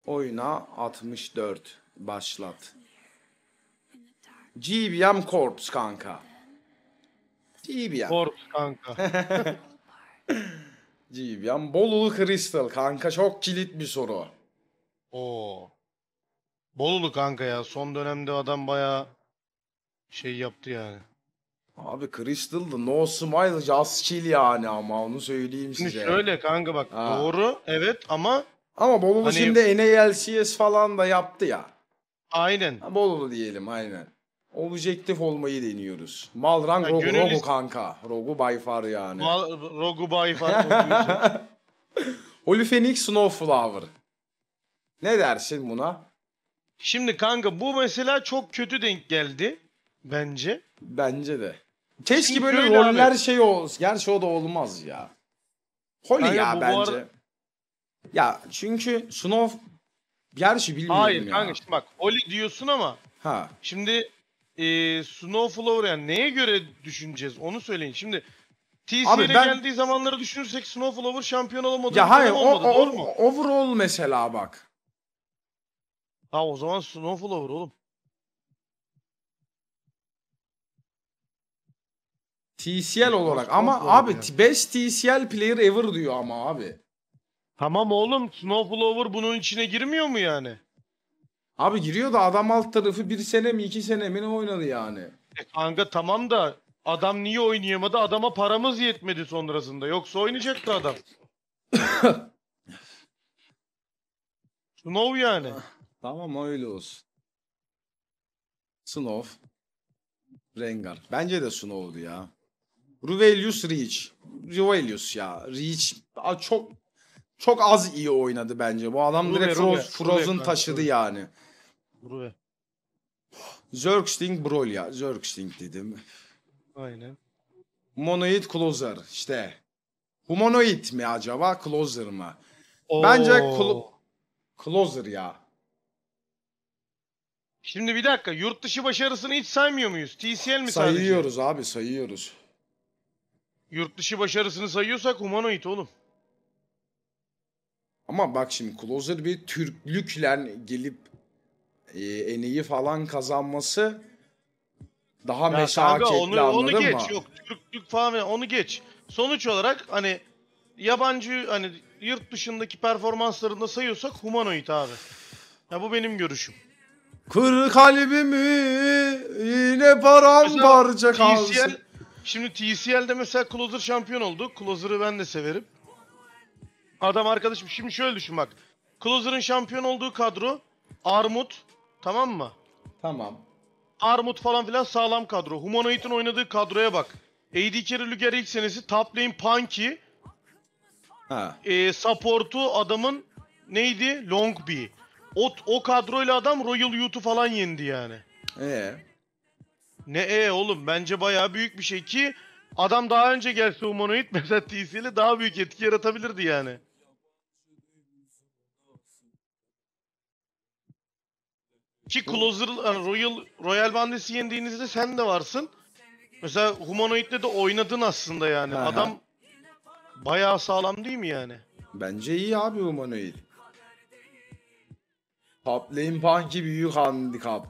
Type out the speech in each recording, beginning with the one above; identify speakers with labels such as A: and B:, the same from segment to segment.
A: Oyuna 64. Başlat. GBM Corps kanka. GBM.
B: Corps kanka.
A: GBM. Bolulu Crystal kanka. Çok kilit bir soru.
B: Oo. Bolulu kanka ya. Son dönemde adam bayağı şey yaptı yani.
A: Abi Crystal'da no smile just chill yani, ama onu söyleyeyim
B: Şimdi
A: size.
B: şöyle kanka bak,
A: Ha.
B: doğru evet ama
A: Ama Bolulu
B: hani
A: şimdi NALCS falan da yaptı ya.
B: aynen.
A: Ha, Bolulu diyelim aynen. Objektif olmayı deniyoruz. Malrang
B: Ya
A: Rogu,
B: gönül
A: Rogu kanka. Rogu by far yani.
B: Rogu Bayfar o diyorsun.
A: Holy Phoenix Snowflower. Ne dersin buna?
B: Şimdi kanka bu mesela çok kötü denk geldi bence.
A: Bence de. Keşke
B: Şimdi
A: böyle
B: şöyle
A: roller
B: abi.
A: şey olsun. Gerçi o da olmaz ya. Holy
B: Kanka
A: ya
B: bu
A: bence.
B: arada
A: Ya çünkü Snow... Gerçi bilmiyorum
B: hayır kanka,
A: ya.
B: işte bak Oli diyorsun ama
A: Ha.
B: şimdi Snowflower yani neye göre düşüneceğiz onu söyleyin. Şimdi
A: Abi
B: TCL'e
A: ben...
B: geldiği zamanları düşünürsek Snowflower şampiyon olamadığı
A: Ya
B: bir
A: hayır
B: dönem olmadı, doğru mu?
A: overall mesela bak.
B: Ha o zaman Snowflower oğlum.
A: TCL
B: O zaman
A: olarak ama
B: Snowflower
A: abi
B: yani.
A: best TCL player ever diyor ama abi.
B: Tamam oğlum, Snowflower bunun içine girmiyor mu yani?
A: Abi giriyor da adam alt tarafı bir sene mi 2 sene mi ne oynadı yani.
B: Kanka tamam da adam niye oynayamadı? Adama paramız yetmedi sonrasında. Yoksa oynayacaktı adam. Snow yani.
A: Tamam öyle olsun. Snow. Rengar. Bence de Snow'du ya. Ruvelius Reach. Ruvelius ya. Reach çok çok az iyi oynadı bence. Bu adam direkt
B: Ruve
A: Frozen
B: kanka,
A: taşıdı
B: Ruve.
A: yani.
B: Ruve.
A: Zergsting Brawl ya. Zergsting dedim.
B: Aynen.
A: Humanoid Closer işte. Humanoid mi acaba? Closer mı? Bence
B: Oo.
A: Closer ya.
B: Şimdi bir dakika, yurt dışı başarısını hiç saymıyor muyuz? TCL mi sadece?
A: Sayıyoruz abi, sayıyoruz.
B: Yurt dışı başarısını sayıyorsak Humanoid oğlum.
A: Ama bak şimdi Closer bir Türklükle gelip eneyi falan kazanması daha
B: Ya kanka
A: meşakkatli,
B: onu
A: anladın
B: geç.
A: mı?
B: Yok Türklük falan onu geç. Sonuç olarak hani yabancı hani yurt dışındaki performanslarını da sayıyorsak Humanoid abi. Ya bu benim görüşüm.
A: Kır kalbimi yine
B: Mesela
A: paramparça
B: TCL,
A: kalsın.
B: şimdi TCL'de mesela Closer şampiyon oldu. Closer'ı ben de severim. Adam arkadaşım, şimdi şöyle düşün bak. Closer'ın şampiyon olduğu kadro Armut, tamam mı?
A: Tamam.
B: Armut falan filan sağlam kadro. Humanoid'in oynadığı kadroya bak. AD Carry Luger ilk senesi, top lane Punky,
A: Ha.
B: support'u adamın neydi? Longby. O kadroyla adam Royal Youth'u falan yendi yani.
A: Ee.
B: Ne oğlum, bence bayağı büyük bir şey ki adam daha önce gelse Humanoid mesela TC'yle daha büyük etki yaratabilirdi yani. Ki
A: Bu.
B: Closer hani Royal Bandit'i yendiğinizde sen de varsın. Mesela Humanoid'le de oynadın aslında yani.
A: Ha ha.
B: Adam bayağı sağlam değil mi yani?
A: Bence iyi abi humanoid. Top lane punky büyük handikap.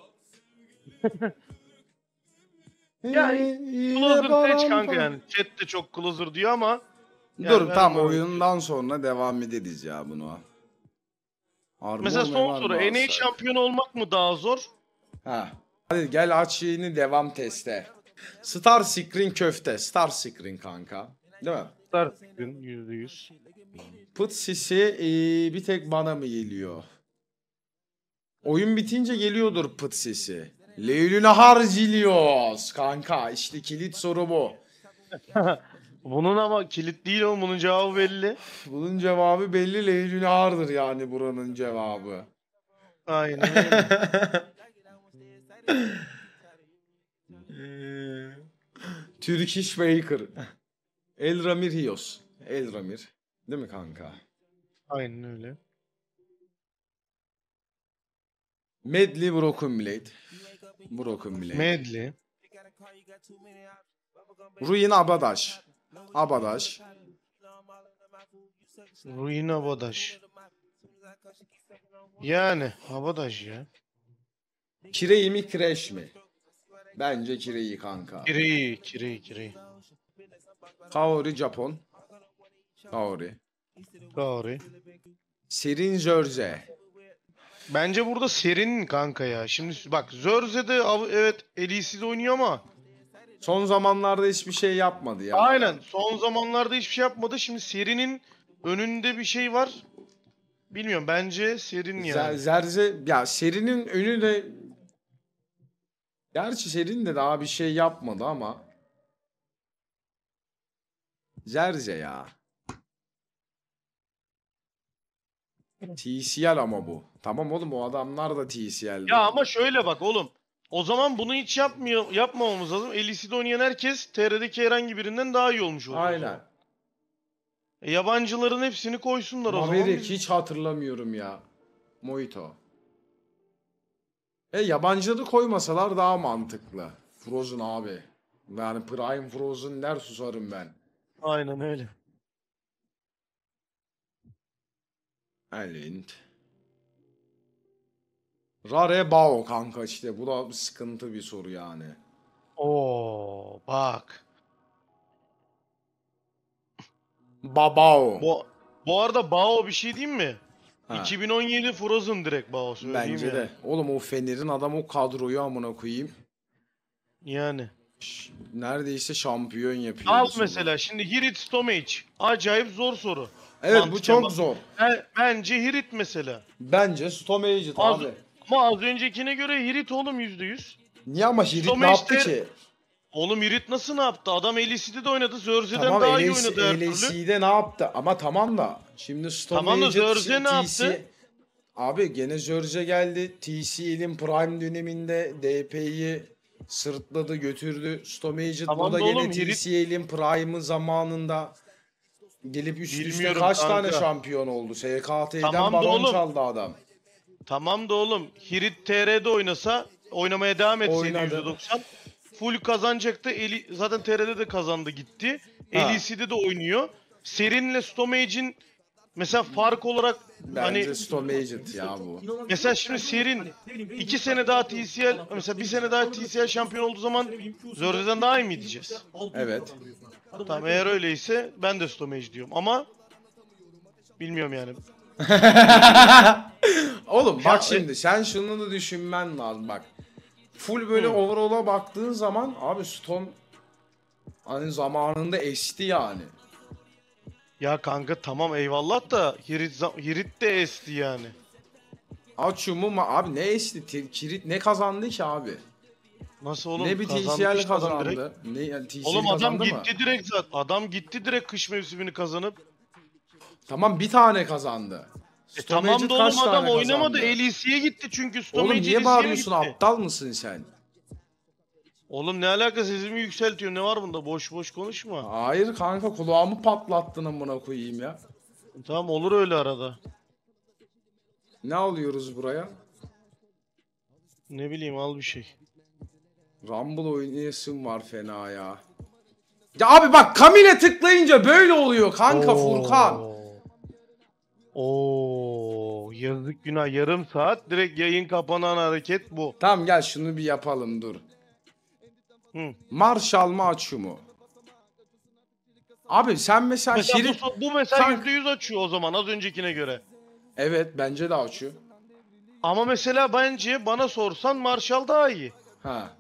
B: Ya
A: Yine
B: Closer seç kanka
A: paramparça.
B: yani. Chat de çok Closer diyor ama yani
A: Dur
B: ben
A: tam
B: Humanoid diyorum.
A: oyundan sonra devam ederiz ya bunu. Armor
B: Mesela son
A: memar
B: soru.
A: mı
B: NA
A: alsak?
B: şampiyonu olmak mı daha zor?
A: Ha. Hadi gel aç yeni devam teste. Star Screen köfte. Star Screen kanka. Değil mi?
B: Star Screen %100.
A: Put sisi bir tek bana mı geliyor? Oyun bitince geliyordur pıt sesi. Leylül harcılıyoruz kanka. İşte kilit soru bu.
B: Bunun ama kilit değil oğlum. Bunun cevabı belli.
A: Bunun cevabı belli. Leylül hardır yani buranın cevabı.
B: Aynen öyle.
A: Turkish Baker. El Ramir Hios. El Ramir. Değil mi kanka?
B: Aynen öyle.
A: Medley Broken Blade. Broken Blade.
B: Medley.
A: Ruin Abadaş. Abadaş.
B: Ruin Abadaş. Yani Havadaş ya.
A: Kireyi mi Crash mi? Bence Kireyi kanka.
B: Kireyi.
A: Kaori Japon. Kaori.
B: Doğru.
A: Serin Jörze.
B: Bence burada Serin kanka ya. Şimdi bak Zörze de evet LEC'de oynuyor ama
A: Son zamanlarda hiçbir şey yapmadı ya.
B: aynen son zamanlarda hiçbir şey yapmadı. Şimdi Serin'in önünde bir şey var. Bilmiyorum bence Serin yani.
A: Zerze ya Serin'in önü de gerçi Serin de daha bir şey yapmadı ama Zerze ya. TCL ama bu. Tamam oğlum o adamlar da TCL'di.
B: Ya ama şöyle bak oğlum. O zaman bunu hiç yapmamamız lazım. LEC'de oynayan herkes TR'deki herhangi birinden daha iyi olmuş oluyor o
A: Aynen.
B: zaman. Yabancıların hepsini koysunlar o zaman.
A: Maverick hiç hatırlamıyorum ya. Mojito. Yabancıları koymasalar daha mantıklı. Frozen abi. Yani Prime Frozen der susarım ben.
B: Aynen öyle.
A: Elint. Rare Bao kanka işte. Bu da sıkıntı bir soru yani.
B: Oo bak.
A: Babao.
B: Bu arada Bao bir şey diyeyim mi?
A: Ha.
B: 2017 Frozen direkt Bao söyleyeyim
A: Bence
B: yani.
A: de. Oğlum o Fener'in adam o kadroyu amına koyayım.
B: Yani.
A: Neredeyse şampiyon yapıyor.
B: Al
A: bu solo.
B: mesela şimdi Hirit Stomage. Acayip zor soru.
A: Evet bu
B: Mantıken
A: çok
B: bak.
A: zor.
B: Bence Hirit mesela.
A: Bence Stomage'it
B: Az,
A: abi.
B: ama az öncekine göre Hirit oğlum %100.
A: Niye ama Hirit ne
B: Stomage
A: yaptı
B: der-
A: ki?
B: Oğlum Hirit nasıl ne yaptı? Adam LEC'de de oynadı. Zörze'den
A: Tamam
B: daha iyi oynadı her türlü.
A: LAC'de ne yaptı? Ama tamam da şimdi
B: Tamam da
A: Stomage'it
B: Zörze ne yaptı?
A: Abi gene Zörze geldi. TCL'in prime döneminde DP'yi sırtladı götürdü. Stomage'it
B: Tamam
A: burada
B: da
A: gene
B: oğlum,
A: TCL'in prime'ı zamanında gelip üst üste
B: Bilmiyorum
A: kaç
B: kanka.
A: tane şampiyon oldu? SKT'den
B: Tamam da
A: baron
B: oğlum.
A: çaldı adam.
B: Tamam da oğlum Hirit TR'de oynasa, oynamaya devam etseydi
A: Oynadı.
B: %90 full kazanacaktı. Zaten TR'de de kazandı gitti.
A: Ha.
B: LEC'de de oynuyor. Serin'le Stomage'in mesela fark olarak
A: Bence
B: hani
A: Stomage'it ya bu.
B: mesela şimdi Serin 2 sene daha TCL mesela bir sene daha TCL şampiyon olduğu zaman Zörze'den daha iyi mi diyeceğiz?
A: Evet.
B: Tamam eğer öyleyse ben de Stomage diyorum ama bilmiyorum yani.
A: Oğlum
B: Ya,
A: bak şimdi sen şunu da düşünmen lazım bak. Full böyle overall'a baktığın zaman abi Stone hani zamanında esti yani.
B: Ya kanka tamam eyvallah da Hirit de esti yani.
A: Açumu abi ne esti? Kirit ne kazandı ki abi?
B: Nasıl oğlum
A: Ne bir
B: kazandı
A: TCL
B: işte adam direkt.
A: kazandı. Ne yani TCL
B: Oğlum adam
A: kazandı mı?
B: gitti direkt zaten. Adam gitti direkt kış mevsimini kazanıp.
A: Tamam bir tane kazandı.
B: Tamam
A: Stomage'it
B: da oğlum
A: kaç
B: adam
A: tane
B: oynamadı.
A: kazandı?
B: LEC'ye gitti çünkü
A: Oğlum
B: Stomage
A: niye
B: LEC'ye mi
A: bağırıyorsun?
B: gitti?
A: Aptal mısın sen?
B: Oğlum ne alaka sesimi yükseltiyor. Ne var bunda? Boş boş konuşma.
A: Hayır kanka kulağımı patlattın amına koyayım ya.
B: Tamam olur öyle arada.
A: Ne alıyoruz buraya?
B: Ne bileyim al bir şey.
A: Rumble oynayasım var fena ya. Ya abi bak Kamil'e tıklayınca böyle oluyor kanka Furkan.
B: Oo, yazık günah yarım saat direkt yayın kapanan hareket bu.
A: Tamam gel şunu bir yapalım dur.
B: Hı.
A: Marshall mı Açu mu? Abi sen mesela
B: Mesela
A: Şirin...
B: bu mesela
A: Kanka-
B: %100 açıyor o zaman az öncekine göre.
A: Evet bence de Açu.
B: Ama mesela bence bana sorsan Marshall daha iyi.
A: Ha.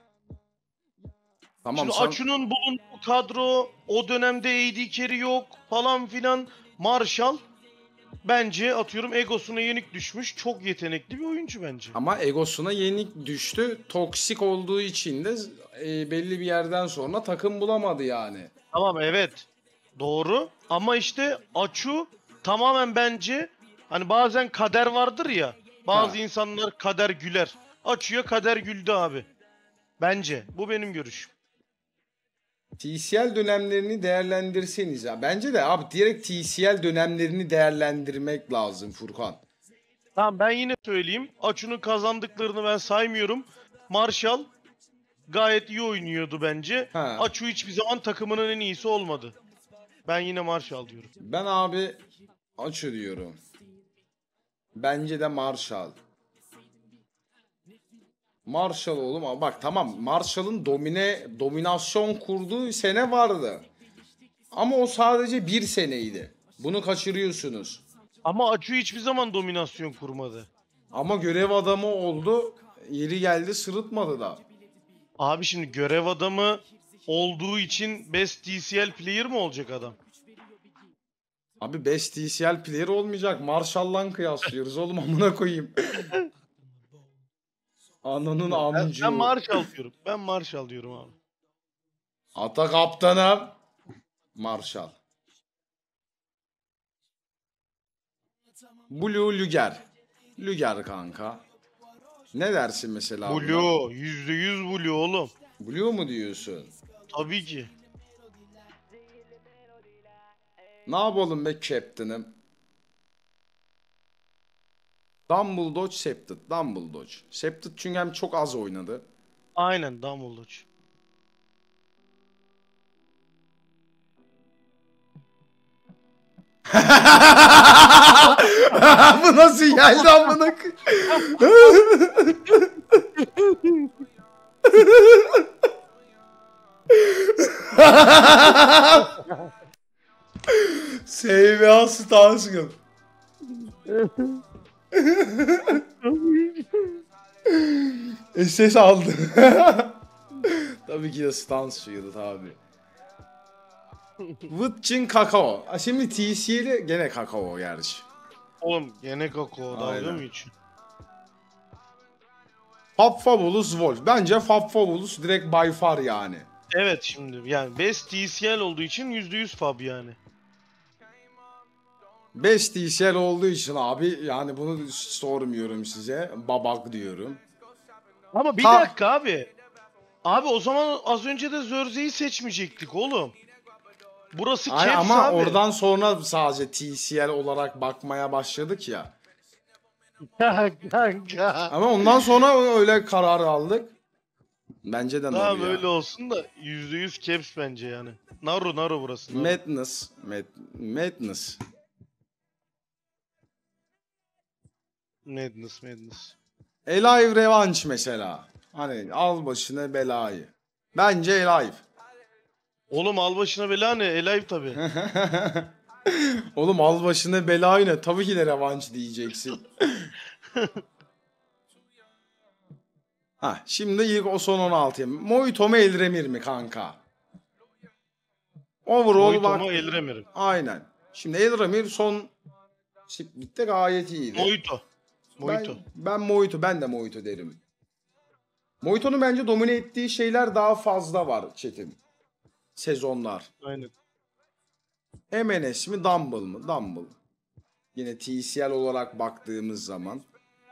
A: Tamam
B: Şimdi
A: sen...
B: Açu'nun bulunduğu kadro o dönemde AD carry yok falan filan. Marshall bence atıyorum egosuna yenik düşmüş çok yetenekli bir oyuncu bence.
A: Ama egosuna yenik düştü. Toksik olduğu için de belli bir yerden sonra takım bulamadı yani.
B: Tamam evet doğru ama işte Açu tamamen bence hani bazen kader vardır ya bazı
A: Ha.
B: insanlar kader güler. Açu'ya kader güldü abi. Bence bu benim görüşüm.
A: TCL dönemlerini değerlendirseniz ya. Bence de abi direkt TCL dönemlerini değerlendirmek lazım Furkan.
B: Tamam ben yine söyleyeyim. Açu'nun kazandıklarını ben saymıyorum. Marshall gayet iyi oynuyordu bence.
A: Ha.
B: Açu hiçbir zaman takımının en iyisi olmadı. Ben yine Marshall diyorum.
A: Ben abi Açu diyorum. Bence de Marshall. Marshall oğlum ama bak tamam Marshall'ın dominasyon kurduğu sene vardı. Ama o sadece bir seneydi. Bunu kaçırıyorsunuz.
B: Ama Acu hiçbir zaman dominasyon kurmadı.
A: Ama görev adamı oldu. Yeri geldi sırıtmadı da.
B: Abi şimdi görev adamı olduğu için best TCL player mı olacak adam?
A: Abi best TCL player olmayacak. Marshall'la kıyaslıyoruz oğlum amına koyayım. Ananın amcı.
B: Ben Marshall diyorum. Ben Marshall diyorum abi.
A: Ata kaptanım. Marshall. Blue Luger. Luger kanka. Ne dersin mesela buna?
B: Blue. %100 Blue oğlum.
A: Blue mu diyorsun?
B: Tabii ki.
A: Ne yapalım be Captain'im? Dumble Dodge, Septed. Dumble Dodge. Septed çünkü hem çok az oynadı.
B: Aynen Dumbledore.
A: Bu nasıl geldi amına SVA Stansın. SS aldı. Tabii ki de Stansfield abi. Vıtçın kakao. Şimdi TC'li gene kakao gerçi.
B: Oğlum gene Kako dalga
A: Aynen.
B: mı hiç?
A: Fabulous Wolf. Bence Fabulous direkt by far yani.
B: Evet şimdi yani best TCL olduğu için %100 Fab yani.
A: Best TCL olduğu için abi yani bunu sormuyorum size. Babak diyorum.
B: Ama bir
A: Ha.
B: dakika abi. Abi o zaman az önce de Zörze'yi seçmeyecektik oğlum. Burası
A: Ay,
B: Caps
A: ama
B: abi.
A: oradan sonra sadece TCL olarak bakmaya başladık ya.
B: Kanka.
A: Ama ondan sonra öyle karar aldık. Bence de
B: Tamam
A: Naru ya.
B: öyle olsun da %100 Caps bence yani. Naru burası. Naru.
A: Madness. Madness.
B: Madness.
A: Alive Revenge mesela. Hani al başına belayı. Bence Alive.
B: Oğlum al başına bela ne? Alive tabi.
A: Oğlum al başına belayı ne? Tabii ki de Revenge diyeceksin. Ha, şimdi ilk o son 16'ya. Mojito mu Eldremir mi kanka? Overall
B: Mojito
A: bak.
B: mu Elremir'im?
A: Aynen. Şimdi Eldremir son splitte gayet iyiydi.
B: Mojito.
A: Ben de Mojito derim. Mojito'nun bence domine ettiği şeyler daha fazla var Çetin. Sezonlar.
B: Aynen.
A: MNS mi Dumble mı? Dumble. Yine TCL olarak baktığımız zaman.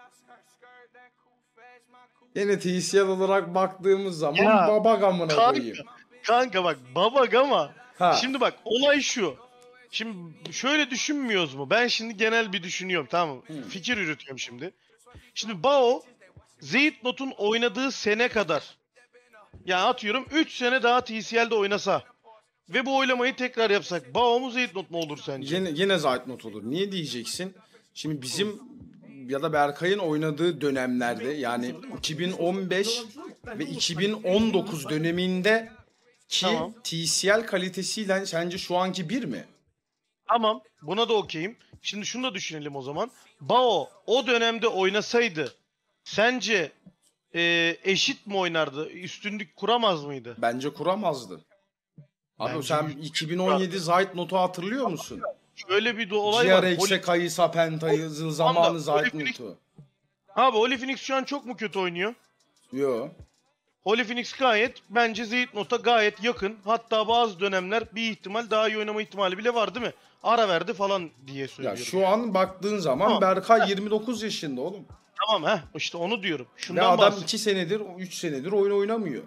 A: Yine TCL olarak baktığımız zaman
B: Ya,
A: baba gamına koyayım.
B: Kanka bak babak ama
A: Ha.
B: şimdi bak olay şu. Şimdi şöyle düşünmüyoruz mu? Ben şimdi genel bir düşünüyorum tamam mı? Fikir yürütüyorum şimdi. Şimdi Bao Zeytnot'un oynadığı sene kadar yani atıyorum 3 sene daha TCL'de oynasa ve bu oylamayı tekrar yapsak Bao mu Zeytnot mu olur sence?
A: Yine Zaytnot olur. Niye diyeceksin? Şimdi bizim ya da Berkay'ın oynadığı dönemlerde yani 2015 ve 2019 döneminde ki
B: Tamam.
A: TCL kalitesiyle sence şu anki bir mi?
B: Tamam buna da okeyim. Şimdi şunu da düşünelim o zaman. Bao o dönemde oynasaydı sence eşit mi oynardı? Üstünlük kuramaz mıydı?
A: Bence kuramazdı. Abi
B: Bence
A: sen 2017 Zaytnot'u hatırlıyor musun?
B: Şöyle bir olay var.
A: GRX'e Kayısa Penta'yı zamanı Zaytnot'u.
B: Abi Holy Phoenix şu an çok mu kötü oynuyor?
A: Yo.
B: Holy Phoenix gayet bence Zeytnot'a gayet yakın. Hatta bazı dönemler bir ihtimal daha iyi oynama ihtimali bile var değil mi? Ara verdi falan diye
A: Ya
B: söylüyorum.
A: şu an baktığın zaman
B: Tamam.
A: Berkay 29 yaşında oğlum.
B: Tamam işte onu diyorum.
A: Ve
B: Şundan
A: adam
B: bahsediyorum.
A: 2 senedir 3 senedir oyun oynamıyor.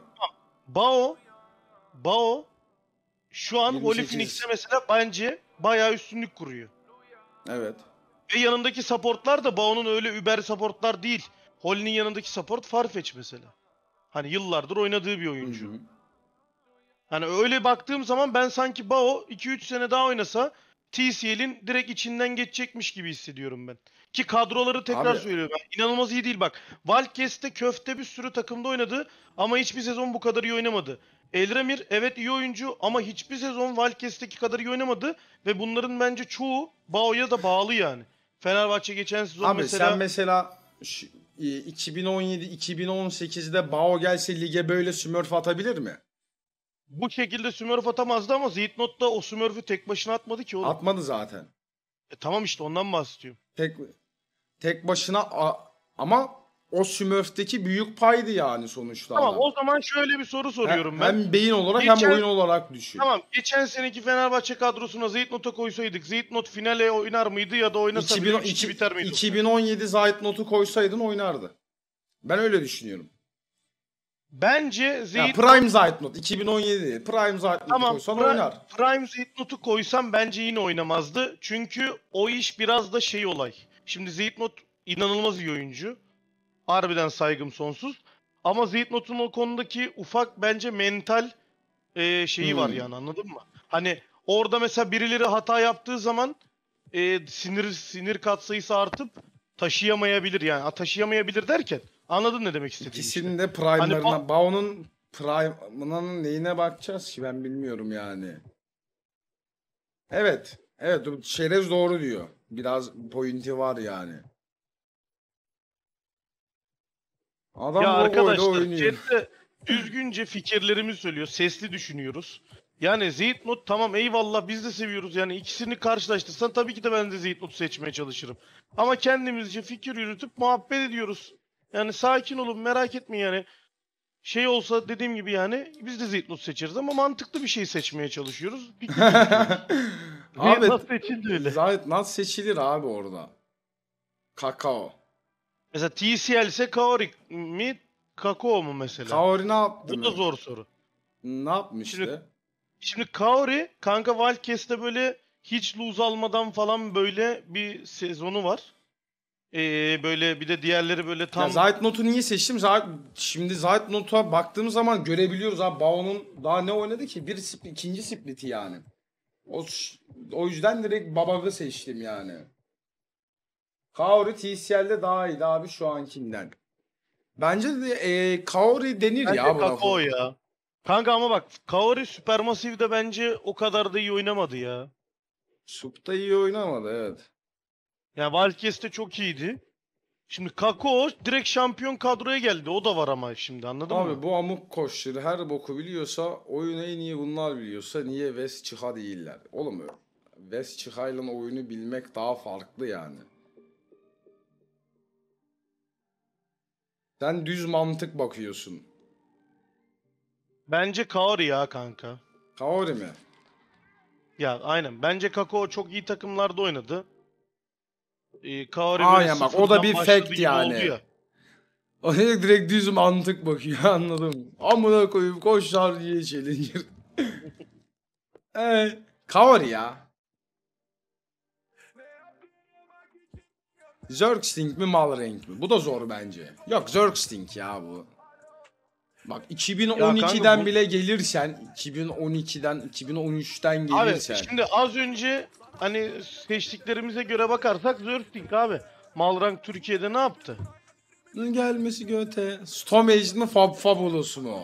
B: Bao şu an
A: 28.
B: Holy Phoenix'e mesela bence bayağı üstünlük kuruyor.
A: Evet.
B: Ve yanındaki supportlar da Bao'nun öyle über supportlar değil. Holy'nin yanındaki support Farfetch mesela. Hani yıllardır oynadığı bir oyuncu.
A: Hı hı.
B: Hani öyle baktığım zaman ben sanki Bao 2-3 sene daha oynasa TCL'in direkt içinden geçecekmiş gibi hissediyorum ben. Ki kadroları tekrar
A: Abi-
B: söylüyorum. İnanılmaz iyi değil bak. Wildcats'te köfte bir sürü takımda oynadı ama hiçbir sezon bu kadar iyi oynamadı. Elramir evet iyi oyuncu ama hiçbir sezon Wildcats'teki kadar iyi oynamadı ve bunların bence çoğu Bao'ya da bağlı yani. Fenerbahçe geçen sezon
A: Abi sen
B: mesela
A: mesela 2017-2018'de Bao gelse lige böyle smurf atabilir mi?
B: bu şekilde Smurf atamazdı ama Zeytnot da o Smurf'ü tek başına atmadı ki oğlum.
A: Atmadı zaten.
B: Tamam işte ondan bahsediyorum.
A: Tek tek başına ama o smurfteki büyük paydı yani sonuçta
B: Tamam
A: adam.
B: o zaman şöyle bir soru soruyorum ben.
A: Hem beyin olarak
B: Geçen-
A: hem oyun olarak düşün.
B: Tamam geçen seneki Fenerbahçe kadrosuna Zeytnot'a koysaydık Zeytnot finale oynar mıydı ya da oynasa bile 3-2 biter miydi?
A: 2017 Zayt notu koysaydın oynardı. Ben öyle düşünüyorum.
B: Bence
A: Ya
B: Zeytnot
A: Prime Zayt not 2017 değil. Prime Zayt notu
B: tamam
A: koysan oynar.
B: Prime Zeytnot'u koysam bence yine oynamazdı. Çünkü o iş biraz da şey olay. Şimdi Zeytnot inanılmaz iyi oyuncu. Harbiden saygım sonsuz. Ama Zeytnot'un o konudaki ufak bence mental şeyi var yani anladın mı? Hani orada mesela birileri hata yaptığı zaman sinir katsayısı artıp taşıyamayabilir yani. Taşıyamayabilir derken anladın ne demek istediğimi işte.
A: İkisinin de prime'larına, Bao'nun prime'ının neyine bakacağız ki ben bilmiyorum yani. Evet. Evet, Şerez doğru diyor. Biraz pointi var yani. Adam
B: Ya
A: bu oyda
B: arkadaşlar
A: oynuyor.
B: chatte düzgünce fikirlerimizi söylüyor. Sesli düşünüyoruz. Yani Zeytnot tamam eyvallah biz de seviyoruz. Yani ikisini karşılaştırsan tabii ki de ben de Zeytnot'u seçmeye çalışırım. Ama kendimizce fikir yürütüp muhabbet ediyoruz. Yani sakin olun merak etmeyin yani. Şey olsa dediğim gibi yani biz de Zeytnot seçeriz ama mantıklı bir şey seçmeye çalışıyoruz. Fikir yürütüyoruz.
A: Abi
B: Zeytnot seçildi öyle.
A: Zayt nasıl seçilir abi orada? Kakao.
B: Mesela TCL ise Kaori mi Kakao mu mesela?
A: Kaori ne yaptı
B: Bu da
A: mı?
B: zor soru.
A: Ne yapmıştı?
B: Şimdi Kaori kanka Wildcats'te böyle hiç lose almadan falan böyle bir sezonu var. Böyle bir de diğerleri böyle
A: Ya
B: tam
A: Zayt notu niye seçtim? Şimdi Zayt nota baktığımız zaman görebiliyoruz abi. Bao'nun daha ne oynadı ki? İkinci split'i yani. O, o yüzden direkt Babab'ı seçtim yani. Kaori TCL'de daha iyiydi abi şu ankinden. Bence de Kaori denir
B: bence
A: ya buna.
B: Kakao ya. Kanka ama bak Kaori Supermassive'de bence o kadar da iyi oynamadı ya.
A: Sup'ta iyi oynamadı evet.
B: Yani Wildcats'te çok iyiydi. Şimdi Kakao direkt şampiyon kadroya geldi. O da var ama şimdi anladın mı?
A: Abi bu amuk koçları her boku biliyorsa oyunu en iyi bunlar biliyorsa niye West Çıha değiller? Oğlum West Çıha'yla oyunu bilmek daha farklı yani. Sen düz mantık bakıyorsun.
B: Bence Kaori ya kanka.
A: Kaori mi?
B: Ya aynen. Bence Kakao çok iyi takımlarda oynadı. Kaori böyle
A: Aynen bak o da
B: sıfırdan
A: bir
B: başladı
A: fact
B: gibi oldu
A: yani.
B: ya.
A: O direkt düz mantık bakıyor anladım. Amına koyayım koşar diye challenger. Kaori ya. Zergsting mi Malrank mi? Bu da zor bence. Yok Zergsting ya bu. Bak
B: Ya
A: 2012'den
B: kanka
A: bile gelirsen 2012'den 2013'ten
B: abi
A: gelirsen
B: şimdi az önce hani seçtiklerimize göre bakarsak Zergsting abi. Malrank Türkiye'de ne yaptı?
A: gelmesi göte. Stomage mi Fabulous mu?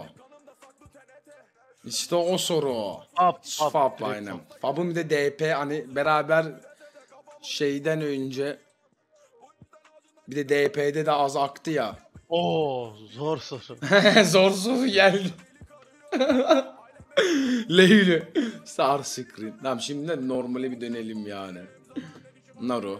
A: İşte o soru o. Fab
B: Direkt
A: aynen.
B: Fab.
A: Fab'ın bir de DP hani beraber şeyden önce bir de DP'de de az aktı ya.
B: Oo zor soru.
A: Zor soru geldi. Leyli. Star Screen. Tamam şimdi de normale bir dönelim yani. Naru.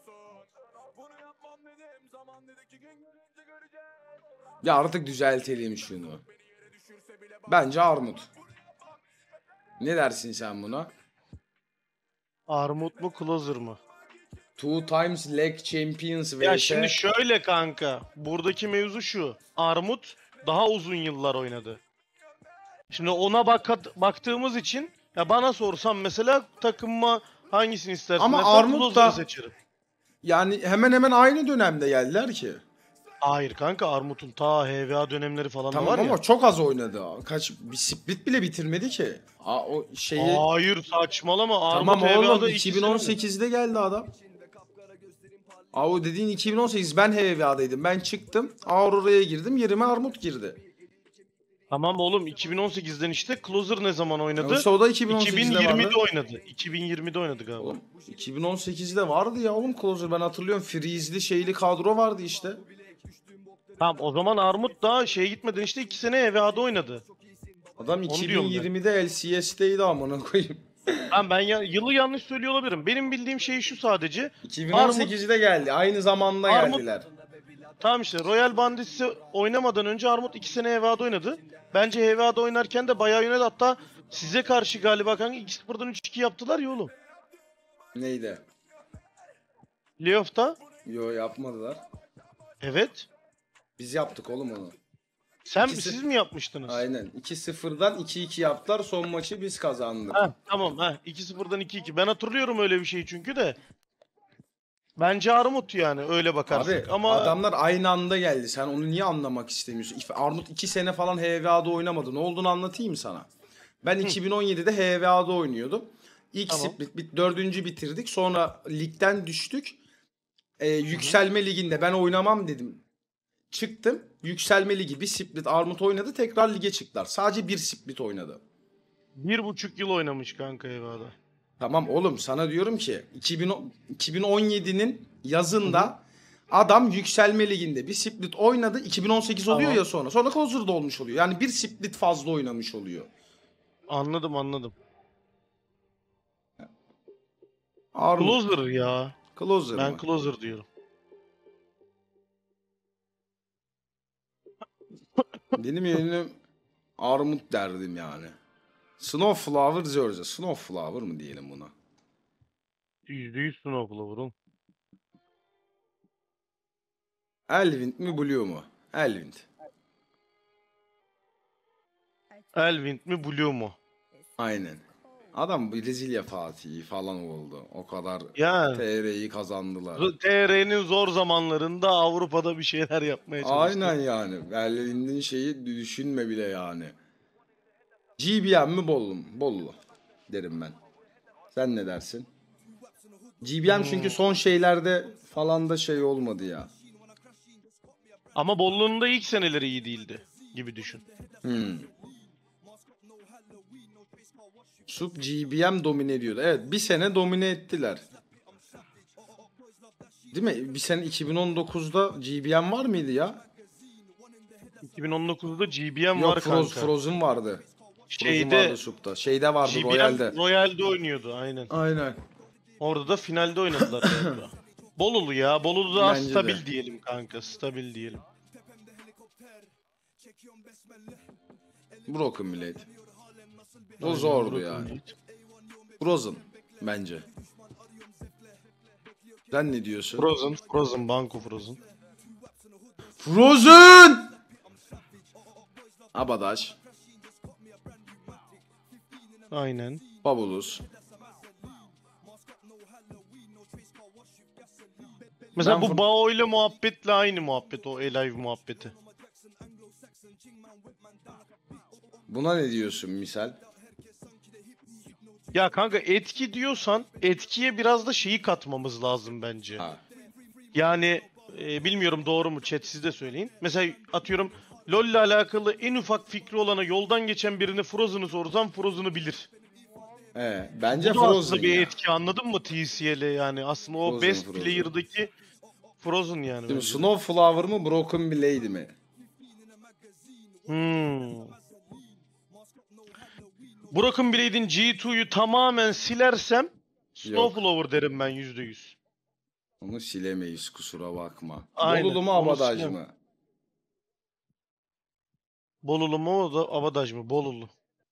A: Ya artık düzeltelim şunu. Bence Armut. Ne dersin sen buna?
B: Armut mu Closer mı?
A: Two times leg champions
B: Ya
A: vs.
B: şimdi şöyle kanka. Buradaki mevzu şu. Armut daha uzun yıllar oynadı. Şimdi ona baktığımız için ya bana sorsan mesela takımıma hangisini istersin
A: Ama
B: desen
A: Armut
B: Closer'ı
A: da
B: seçerim.
A: yani hemen hemen aynı dönemde geldiler ki.
B: Hayır kanka Armut'un ta HVA dönemleri falan da
A: Tamam
B: var
A: ama
B: ya.
A: çok az oynadı. Kaç bir split bile bitirmedi ki. O şeyi
B: Hayır saçmalama.
A: tamam
B: Armut
A: oğlum
B: HVA'da 2 sene mi?
A: 2018'de geldi adam. O dediğin 2018 ben HVA'daydım. Ben çıktım. Aurora'ya girdim. Yerime Armut girdi.
B: Tamam oğlum 2018'den işte Closer ne zaman oynadı?
A: Yoksa o da 2018'de
B: 2020'de
A: vardı.
B: oynadı. 2020'de oynadı galiba.
A: Oğlum 2018'de vardı ya oğlum Closer. Ben hatırlıyorum. Freeze'li şeyli kadro vardı işte.
B: Tamam o zaman Armut daha şeye gitmeden işte 2 sene EVA'da oynadı.
A: Adam
B: Onu diyorum ben.
A: 2020'de LCS'teydi amına koyayım.
B: Tamam ben yılı yanlış söylüyor olabilirim. Benim bildiğim şey şu sadece.
A: 2018'de geldi. Aynı zamanda
B: Armut-
A: geldiler.
B: Tamam işte Royal Bandits'i oynamadan önce Armut 2 sene EVA'da oynadı. Bence EVA'da oynarken de bayağı yöneldi. Hatta size karşı galiba kanka 2-0'dan 3-2 yaptılar ya oğlum.
A: Neydi?
B: Playoff'ta.
A: Yo yapmadılar.
B: Evet.
A: Biz yaptık oğlum onu.
B: Siz mi yapmıştınız?
A: Aynen. 2-0'dan 2-2 yaptılar. Son maçı biz kazandık.
B: Ha, tamam ha 2-0'dan 2-2. Ben hatırlıyorum öyle bir şey çünkü de. Bence Armut yani öyle bakarsak.
A: Abi
B: Ama
A: adamlar aynı anda geldi. Sen onu niye anlamak istemiyorsun? Armut 2 sene falan HVA'da oynamadı. Ne olduğunu anlatayım sana. Ben 2017'de HVA'da oynuyordum. İlk
B: Tamam.
A: split 4. bitirdik. Sonra ligden düştük. Yükselme liginde ben oynamam dedim. Çıktım. Yükselme ligi bir split Armut oynadı. Tekrar lige çıktılar. Sadece bir split oynadı.
B: 1,5 yıl oynamış kanka EVA'da.
A: Tamam oğlum sana diyorum ki 2017'nin yazında adam yükselme liginde bir split oynadı. 2018 oluyor
B: Tamam.
A: ya sonra. Sonra Closer'da olmuş oluyor. Yani bir split fazla oynamış oluyor.
B: Anladım.
A: Armut.
B: Closer ya.
A: Closer
B: Ben
A: mı?
B: Closer diyorum.
A: Benim yerim Armut derdim yani. Snowflower Georgia. Snowflower mı diyelim buna?
B: %100 Snowflower'un.
A: Elvind mi Blue mu? Elvind.
B: Elvind mi Blue mu?
A: Aynen. Adam Brezilya Fatih'i falan oldu. O kadar
B: Yani
A: TR'yi kazandılar.
B: TR'nin zor zamanlarında Avrupa'da bir şeyler yapmaya çalıştı.
A: Aynen yani. Berlin'in şeyi düşünme bile yani. GBM mi Bollu mu? Bollu derim ben. Sen ne dersin? GBM çünkü son şeylerde falan da şey olmadı ya.
B: Ama Bollu'nun da ilk seneleri iyi değildi gibi düşün.
A: Sup GBM domine ediyordu. Evet bir sene domine ettiler. Değil mi? Bir sene 2019'da GBM var mıydı ya?
B: 2019'da GBM
A: Yok
B: var kanka.
A: Frozen vardı. Frozen
B: Şeyde
A: vardı Sup'ta. Şeyde vardı
B: GBM
A: Royal'de.
B: Royal'de oynuyordu aynen.
A: Aynen.
B: Orada da finalde oynadılar galiba. Bolulu ya. Bolulu daha
A: Bence
B: stabil
A: de.
B: diyelim kanka. Stabil diyelim.
A: Broken Blade. O
B: Aynen,
A: zordu
B: Broken
A: yani.
B: Blade.
A: Frozen bence. Sen ne diyorsun?
B: Frozen, Banko Frozen.
A: Frozen! Abadaş.
B: Aynen.
A: Fabulous.
B: Mesela
A: Ben
B: bu Bao ile muhabbetle aynı muhabbet, o Alive muhabbeti.
A: Buna ne diyorsun misal?
B: Ya kanka etki diyorsan etkiye biraz da şeyi katmamız lazım bence.
A: Ha.
B: Yani bilmiyorum doğru mu chat siz de söyleyin. Mesela atıyorum LoL ile alakalı en ufak fikri olana yoldan geçen birine Frozen'ı sorsam Frozen'ı bilir.
A: Bence
B: Bu da
A: Frozen
B: aslında bir
A: ya.
B: etki anladın mı TCL'e yani aslında o
A: Frozen,
B: best
A: Frozen.
B: player'daki Frozen yani.
A: Şimdi
B: bence de.
A: Snowflower mı Broken Blade mi?
B: Broken Blade'in G2'yu tamamen silersem Snowflower derim ben %100.
A: Onu silemeyiz kusura bakma.
B: Aynen,
A: Bolulu mu
B: onu
A: Abadaj
B: silemem.
A: mı?
B: Bolulu mu o da Abadaj mı? Bolulu.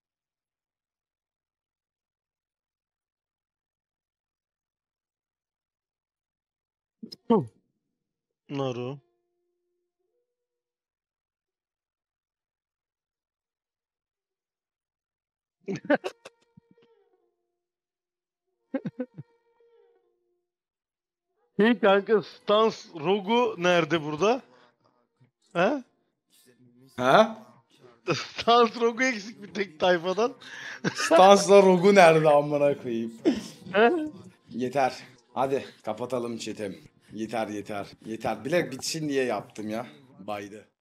B: Naru. Hey kanka Stans Rogu nerede burada? He?
A: Ha?
B: Stans Rogu eksik bir tek tayfadan.
A: Stans'la Rogu nerede amına koyayım?
B: He?
A: Yeter. Hadi kapatalım chat'im. Yeter yeter. Yeter. Bilerek bitsin diye yaptım ya. Baydı.